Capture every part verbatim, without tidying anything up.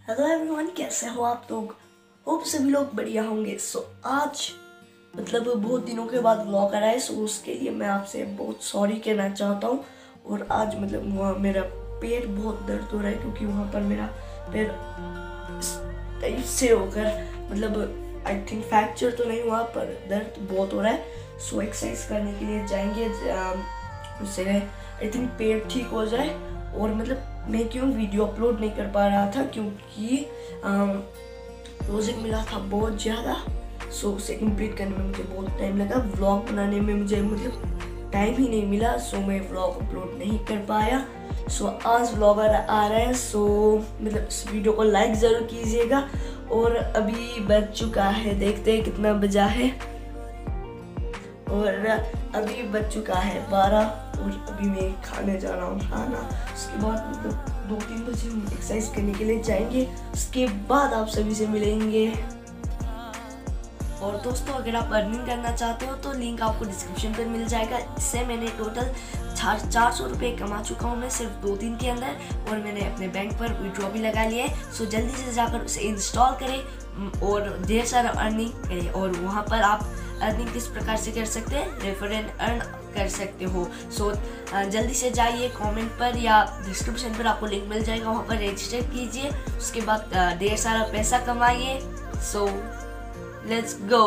Hello everyone, कैसे हो आप लोग। होप सभी लोग बढ़िया होंगे। सो so, आज मतलब बहुत दिनों के बाद व्लॉग आ रहा है। सो so, उसके लिए मैं आपसे बहुत सॉरी कहना चाहता हूँ। और आज मतलब वहाँ मेरा पेट बहुत दर्द हो रहा है क्योंकि वहाँ पर मेरा पैर इस टाइप से होकर मतलब आई थिंक फ्रैक्चर तो नहीं हुआ पर दर्द बहुत हो रहा है। सो so, एक्सरसाइज करने के लिए जाएंगे, उससे आई थिंक पेट ठीक हो जाए। और मतलब मैं क्यों वीडियो अपलोड नहीं कर पा रहा था क्योंकि प्रोजेक्ट मिला था बहुत ज़्यादा। सो उसे कंप्लीट करने में मुझे बहुत टाइम लगा। व्लॉग बनाने में मुझे मतलब टाइम ही नहीं मिला। सो मैं व्लॉग अपलोड नहीं कर पाया। सो आज व्लॉग आ रहा है। सो मतलब इस वीडियो को लाइक ज़रूर कीजिएगा। और अभी बज चुका है, देखते हैं कितना बजा है। और अभी बज चुका है बारह और अभी मैं खाने जा रहा हूँ खाना। उसके बाद मतलब दो तीन बजे हम एक्सरसाइज करने के लिए जाएंगे। उसके बाद आप सभी से मिलेंगे। और दोस्तों, अगर आप अर्निंग करना चाहते हो तो लिंक आपको डिस्क्रिप्शन पर मिल जाएगा। इससे मैंने टोटल चार चार सौ रुपये कमा चुका हूँ मैं सिर्फ दो दिन के अंदर। और मैंने अपने बैंक पर विड्रॉ भी लगा लिया है। सो जल्दी से जाकर उसे इंस्टॉल करें और ढेर सारा अर्निंग करें। और वहाँ पर आप अर्निंग किस प्रकार से कर सकते हैं, रेफर एंड अर्न कर सकते हो। सो so, जल्दी से जाइए, कमेंट पर या डिस्क्रिप्शन पर आपको लिंक मिल जाएगा, वहाँ पर रजिस्टर कीजिए। उसके बाद ढेर सारा पैसा कमाइए। So let's go.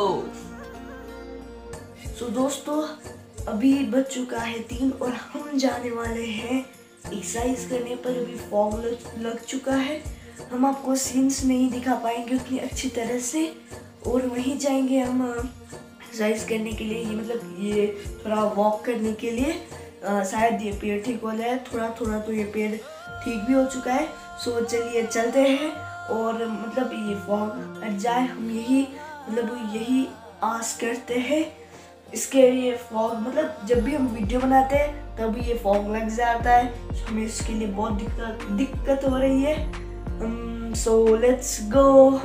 सो दोस्तों, अभी बज चुका है तीन और हम जाने वाले हैं एक्सरसाइज करने पर। अभी फॉग लग, लग चुका है। हम आपको सीन्स नहीं दिखा पाएंगे उतनी अच्छी तरह से। और वहीं जाएंगे हम एक्सरसाइज करने के लिए, ये मतलब ये थोड़ा वॉक करने के लिए। आ, शायद ये पेड़ ठीक हो जाए। थोड़ा थोड़ा तो ये पेड़ ठीक भी हो चुका है। सो चलिए चलते हैं और मतलब ये फॉग हट जाए, हम यही मतलब यही आस करते हैं। इसके लिए फॉग मतलब जब भी हम वीडियो बनाते हैं तभी ये फॉग लग जाता है। हमें इसके लिए बहुत दिक्कत दिक्कत हो रही है। So let's go.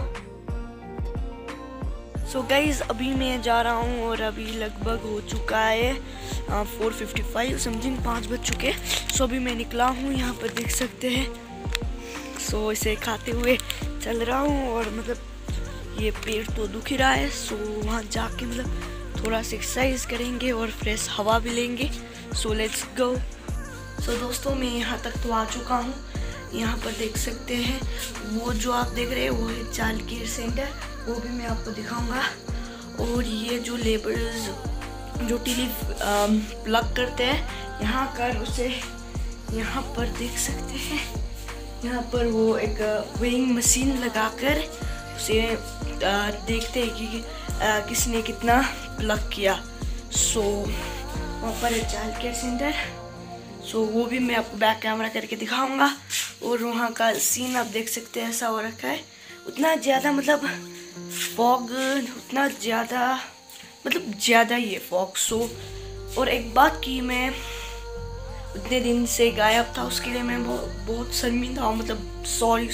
So guys, अभी मैं जा रहा हूँ और अभी लगभग हो चुका है फोर फिफ्टी फाइव समथिंग, पाँच बज चुके। सो so, अभी मैं निकला हूँ, यहाँ पर देख सकते हैं। सो so, इसे खाते हुए चल रहा हूँ और मतलब ये पेट तो दुख ही रहा है। सो so, वहाँ जाके मतलब थोड़ा सा एक्सरसाइज करेंगे और फ्रेश हवा भी लेंगे। So let's go. सो दोस्तों, मैं यहाँ तक तो आ चुका हूँ। यहाँ पर देख सकते हैं वो जो आप देख रहे हैं वो है चाइल्ड केयर सेंटर, वो भी मैं आपको दिखाऊंगा। और ये जो लेबर्स जो टीली प्लग करते हैं यहाँ कर उसे यहाँ पर देख सकते हैं। यहाँ पर वो एक वेइंग मशीन लगाकर उसे आ, देखते हैं कि आ, किसने कितना प्लग किया। सो वहाँ पर है चाइल्ड केयर सेंटर। सो वो भी मैं आपको बैक कैमरा करके दिखाऊंगा। और वहाँ का सीन आप देख सकते हैं, ऐसा हो रखा है। उतना ज़्यादा मतलब फॉग उतना ज़्यादा मतलब ज़्यादा ही है फॉग। सो और एक बात की, मैं उतने दिन से गायब था, उसके लिए मैं बहुत बहुत शर्मिंदा हूँ, मतलब सॉरी।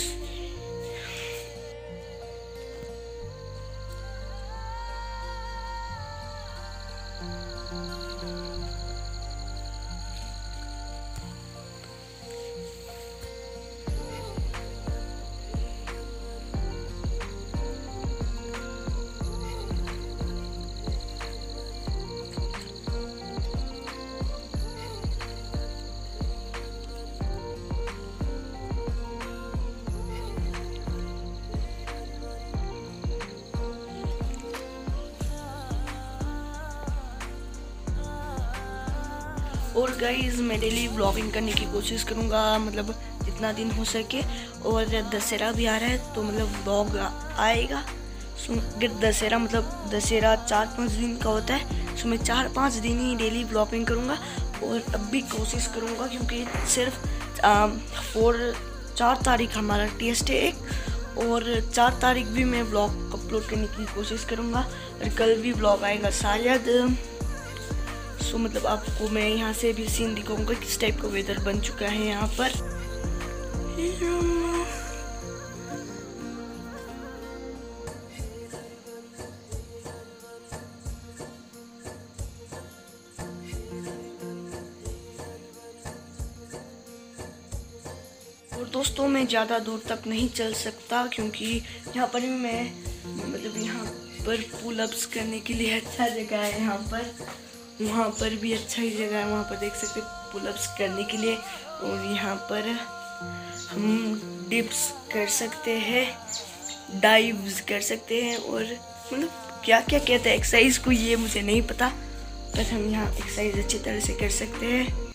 और गाइज, मैं डेली व्लॉगिंग करने की कोशिश करूँगा, मतलब जितना दिन हो सके। और दशहरा भी आ रहा है तो मतलब व्लॉग आएगा। सो दशहरा मतलब दशहरा चार पाँच दिन का होता है। सो मैं चार पाँच दिन ही डेली व्लॉगिंग करूँगा। और अब भी कोशिश करूँगा क्योंकि सिर्फ फोर चार तारीख हमारा टेस्ट है एक, और चार तारीख भी मैं व्लॉग अपलोड करने की कोशिश करूँगा। और कल भी व्लॉग आएगा शायद। सो so, मतलब आपको मैं यहाँ से भी सीन दिखाऊंगा किस टाइप का वेदर बन चुका है यहाँ पर। और दोस्तों मैं ज़्यादा दूर तक नहीं चल सकता क्योंकि यहाँ पर भी मैं मतलब यहाँ पर पुलअप्स करने के लिए अच्छा जगह है, यहाँ पर वहाँ पर भी अच्छा ही जगह है, वहाँ पर देख सकते पुलअप्स करने के लिए। और यहाँ पर हम डिप्स कर सकते हैं, डाइव्स कर सकते हैं, और मतलब क्या क्या कहते हैं एक्सरसाइज को ये मुझे नहीं पता, पर हम यहाँ एक्सरसाइज अच्छी तरह से कर सकते हैं।